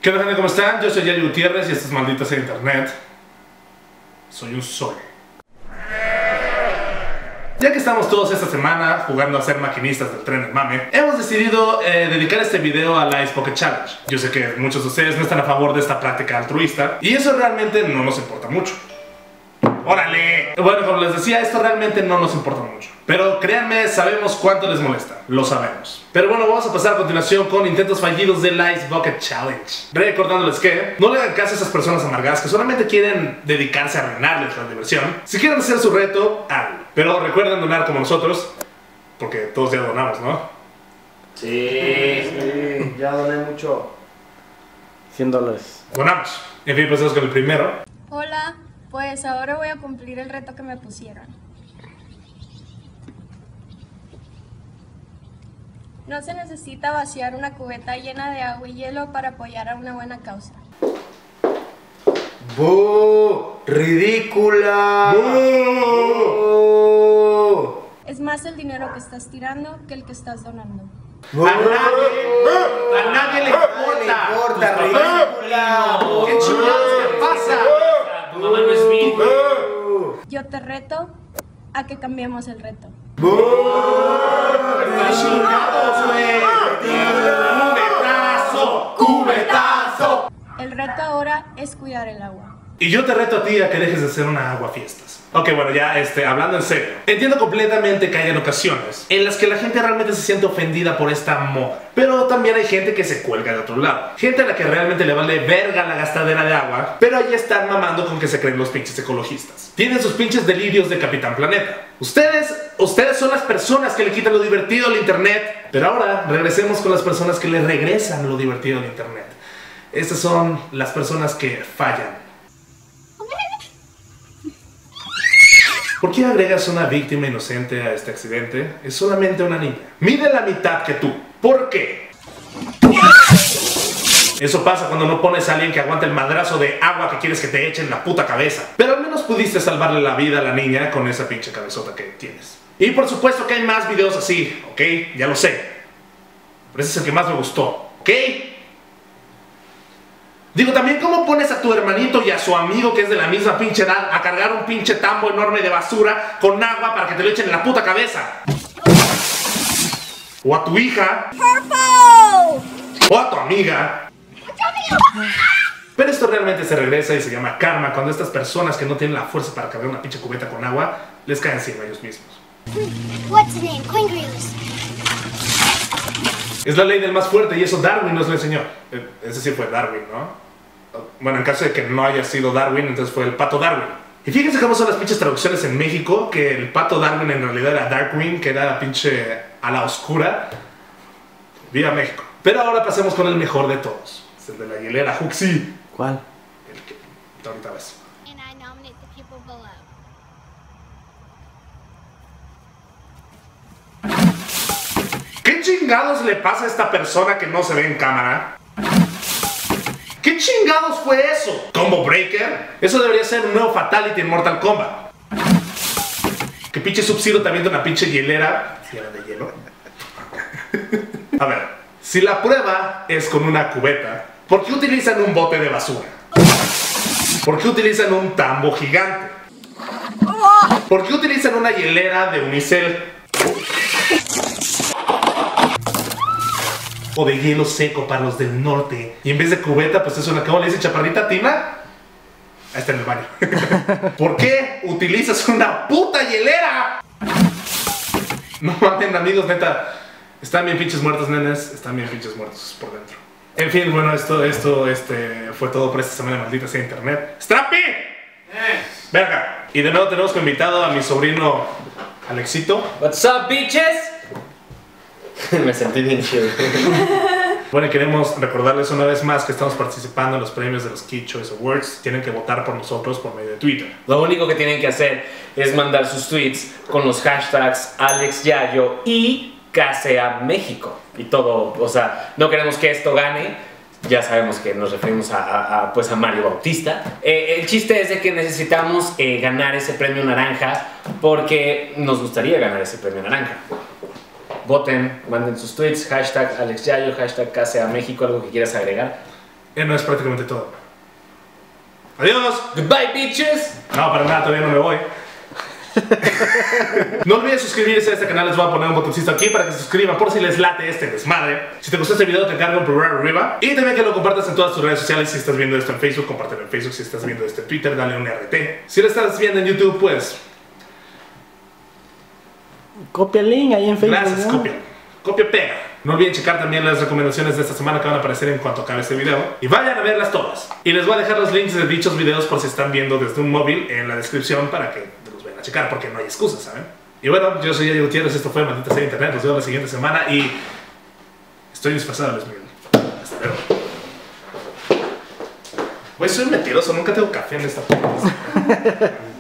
¿Qué onda, gente? ¿Cómo están? Yo soy Yayo Gutiérrez y esto es Malditas en Internet. Soy un sol. Ya que estamos todos esta semana jugando a ser maquinistas del tren del mame, hemos decidido dedicar este video a la Ice Bucket Challenge. Yo sé que muchos de ustedes no están a favor de esta práctica altruista y eso realmente no nos importa mucho. ¡Órale! Bueno, como les decía, esto realmente no nos importa mucho. Pero créanme, sabemos cuánto les molesta. Lo sabemos. Pero bueno, vamos a pasar a continuación con intentos fallidos del Ice Bucket Challenge. Recordándoles que no le hagan caso a esas personas amargadas que solamente quieren dedicarse a arruinarles la diversión. Si quieren hacer su reto, háganlo. Pero recuerden donar como nosotros, porque todos ya donamos, ¿no? Sí, ya doné mucho. $100. Donamos. En fin, empezamos con el primero. Hola, pues ahora voy a cumplir el reto que me pusieron. No se necesita vaciar una cubeta llena de agua y hielo para apoyar a una buena causa. ¡Bú! ¡Ridícula! ¡Bú! Es más el dinero que estás tirando que el que estás donando. A nadie le importa. ¡Ridícula! ¿Qué chingados te pasa? Tu mamá no es mi. Yo te reto a que cambiemos el reto. ¡Qué chingados, güey! ¡Cubetazo! ¡Cubetazo! El reto ahora es cuidar el agua. Y yo te reto a ti a que dejes de hacer una aguafiestas. Ok, bueno, ya hablando en serio. Entiendo completamente que hayan ocasiones en las que la gente realmente se siente ofendida por esta moda. Pero también hay gente que se cuelga de otro lado. Gente a la que realmente le vale verga la gastadera de agua, pero ahí están mamando con que se creen los pinches ecologistas. Tienen sus pinches delirios de Capitán Planeta. Ustedes son las personas que le quitan lo divertido al internet. Pero ahora regresemos con las personas que le regresan lo divertido al internet. Estas son las personas que fallan. ¿Por qué agregas una víctima inocente a este accidente? Es solamente una niña. Mide la mitad que tú. ¿Por qué? Eso pasa cuando no pones a alguien que aguante el madrazo de agua que quieres que te eche en la puta cabeza. Pero al menos pudiste salvarle la vida a la niña con esa pinche cabezota que tienes. Y por supuesto que hay más videos así, ¿ok? Ya lo sé. Pero ese es el que más me gustó, ¿ok? Digo, también cómo pones a tu hermanito y a su amigo que es de la misma pinche edad a cargar un pinche tambo enorme de basura con agua para que te lo echen en la puta cabeza. O a tu hija. O a tu amiga. Pero esto realmente se regresa y se llama karma cuando estas personas que no tienen la fuerza para cargar una pinche cubeta con agua les caen encima ellos mismos. What's the name? Coingreaves. Es la ley del más fuerte y eso Darwin nos lo enseñó. Ese sí fue Darwin, ¿no? Bueno, en caso de que no haya sido Darwin, entonces fue el pato Darwin. Y fíjense cómo son las pinches traducciones en México, que el pato Darwin en realidad era Darkwing, que era la pinche a la oscura. Viva México. Pero ahora pasemos con el mejor de todos. Es el de la hielera Huxi. ¿Cuál? El que ahorita ves. And I nominate the people below. ¿Qué chingados le pasa a esta persona que no se ve en cámara? ¿Qué chingados fue eso? ¿Combo Breaker? Eso debería ser un nuevo Fatality en Mortal Kombat. ¿Qué pinche Sub-Zero también de una pinche hielera? ¿Sí era de hielo? A ver, si la prueba es con una cubeta, ¿por qué utilizan un bote de basura? ¿Por qué utilizan un tambo gigante? ¿Por qué utilizan una hielera de unicel? O de hielo seco para los del norte. Y en vez de cubeta, pues es una... ¿Cómo le dice chaparrita, Tina? Ahí está en el baño. ¿Por qué utilizas una puta hielera? No mamen, amigos, neta. Están bien pinches muertos, nenes. Están bien pinches muertos por dentro. En fin, bueno, esto fue todo por esta semana maldita sea internet. ¡Strapi! Ven acá. Y de nuevo tenemos que invitado a mi sobrino Alexito. What's up, bitches? Me sentí bien chido. Bueno, y queremos recordarles una vez más que estamos participando en los premios de los Kid Choice Awards. Tienen que votar por nosotros por medio de Twitter. Lo único que tienen que hacer es mandar sus tweets con los hashtags AlexYayo y KSEA México. Y todo, o sea, no queremos que esto gane. Ya sabemos que nos referimos a Mario Bautista. El chiste es de que necesitamos ganar ese premio naranja porque nos gustaría ganar ese premio naranja. Voten, manden sus tweets, hashtag AlexYayo, hashtag KSEA México, algo que quieras agregar. no es prácticamente todo. Adiós. Goodbye, bitches. No, para nada, todavía no me voy. No olvides suscribirse a este canal, les voy a poner un botoncito aquí para que se suscriban por si les late este desmadre. Si te gustó este video te cargo un pulgar arriba. Y también que lo compartas en todas tus redes sociales. Si estás viendo esto en Facebook, compártelo en Facebook. Si estás viendo esto en Twitter, dale un RT. Si lo estás viendo en YouTube, pues... Copia el link ahí en Facebook. gracias, ¿no? copia, pega. No olviden checar también las recomendaciones de esta semana que van a aparecer en cuanto acabe este video. Y vayan a verlas todas. Y les voy a dejar los links de dichos videos por si están viendo desde un móvil en la descripción para que los vayan a checar porque no hay excusas, ¿saben? Y bueno, yo soy Yayo Gutiérrez, esto fue Maldita Sea Internet. Los veo la siguiente semana y... estoy disfrazado, Luis Miguel. Hasta luego. Güey, soy mentiroso, nunca tengo café en esta puta.